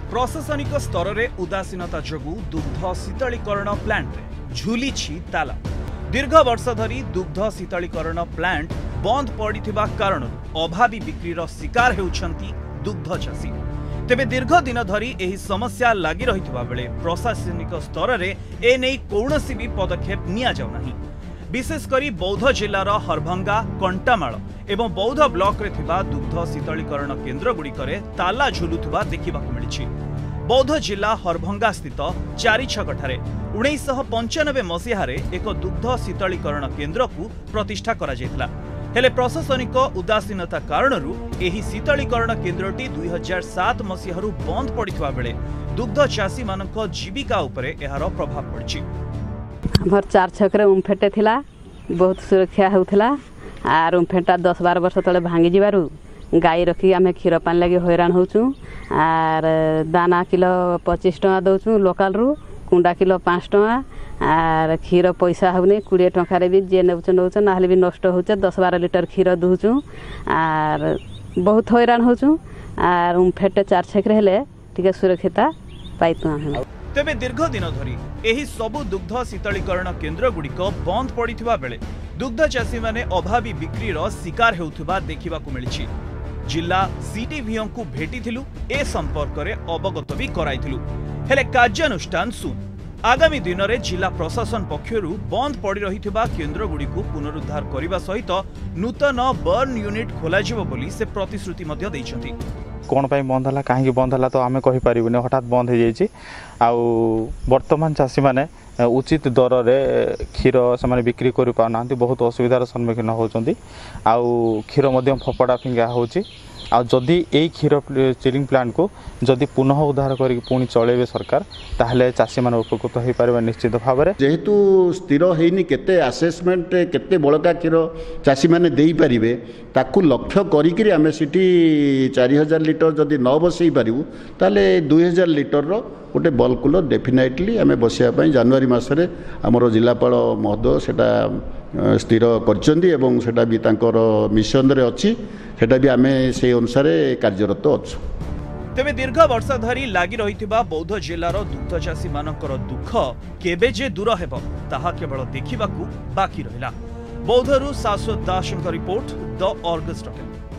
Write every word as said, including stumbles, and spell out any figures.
प्रशासनिक स्तर में उदासीनता जोगु दुग्ध शीतलीकरण प्लांट झुली ताला। दीर्घ वर्ष धरी दुग्ध शीतलीकरण प्लांट बंद पड़िथिबा कारण अभावी बिक्रीर शिकार हेउछंती दुग्ध चाषी। तेबे दीर्घ दिन धरी एही समस्या लागि रहिथिबा बेले प्रशासनिक स्तर में एने कौनसी भी पदक्षेप निया जाउ नाही। विशेषकर बौद्ध जिलार हरभंगा कंटामाल एवं बौद्ध ब्लॉक रे थिबा दुग्ध शीतलीकरण केन्द्र गुड़िकरे ताला झुलुथुबा देखिबाकु मिलिछि। बौद्ध जिला हरभंगा स्थित चारिछकठारे उन्नीस पंचानबे मसीहारे एक दुग्ध शीतलीकरण केन्द्र को प्रतिष्ठा करा जायतिला। हेले प्रशासनिक उदासीनता कारणरू एही शीतलीकरण केन्द्रटी दुई हजार सात मसीहारू बंद पड़िथिबा बेले दुग्ध चाषी मानक जीविका उपरे एहार प्रभाव पड़छि। हमर चार छकरे उम्फेटे थिला, बहुत सुरक्षा होउथिला। आर उम्फेटा दस बारह वर्ष तले भांगी जिबारू गाई रखी आमे क्षीर पानी लगी हैरान होचु। आर दाना किलो पच्चीस टका दउचु लोकल रु, कुंडा किलो पाँच टका। आर क्षीर पैसा होने कोड़े टकर भी जे नौच नौच ना भी नष्ट होचे। दस बारह लिटर क्षीर दूचु आर बहुत हैरान होचु। आर उम्फेटे चार छकरे हेले टिके सुरक्षिता पाइतु। तेबे दीर्घ दिन धरी एही सबु दुग्ध शीतलीकरण केन्द्र गुड़िक बंद पड़िथिबा बेले दुग्ध चाषी माने अभावी बिक्रीर शिकार हेउथिबा देखिबाकु मिलिछि। जिला सीडीवीओ को भेटिथिलु, ए संपर्क रे अवगत भी कराइथिलु, हेले कार्यानुष्ठान शून्य। आगामी दिन में जिला प्रशासन पक्षरु बंद पड़ी रहिथिबा केन्द्र गुड़िकु पुनरुद्धार करने सहित नूतन बर्न यूनिट खोलाजिबो बोली से प्रतिश्रुति मध्य दैछंती। कौन पाई बंद है कहीं बंद है तो आम कहीपर हठात बंद हो जाइए। वर्तमान चाषी मैंने उचित दर रे क्षीर से बिक्री कर पाना, बहुत असुविधार सम्मुखीन होती। क्षीर फपड़ा फिंगा होची। जदि यही क्षीर चिलिंग प्लांट को जदि पुनः उद्धार कर पुणी चलेबे सरकार, ताहले चाषी मान उपकृत हो पारे निश्चित भाव में। जेहेतु स्थिर होइनी केते आसेसमेंट केते बड़का क्षीर चाषी माने देई परिबे, ताकू लक्ष्य करिकरी आमे सिटी चार हजार लिटर जदि न बसई पारिबु ताले दुई हजार लिटर रो गोटे बल्क कूलर डेफिनेटली आमे बसिया पई जनवरी मासरे हमरो जिलापाल महोदय सेटा स्थिर करचंदी एवं सेटा भी तांकर मिशन रे अछि। सेटा भी आमे से अनुसार कार्यरत अछु। तेबे दीर्घ वर्ष धरी लागि रहिथिबा बौद्ध जिलार दुग्ध चाषी मानकर दुख केबे जे दूर हेबो ताहा केवल देखिबाकू बाकी रहिला। बौद्धरू शाश्वत दासଙ୍କ report the Argus dot in.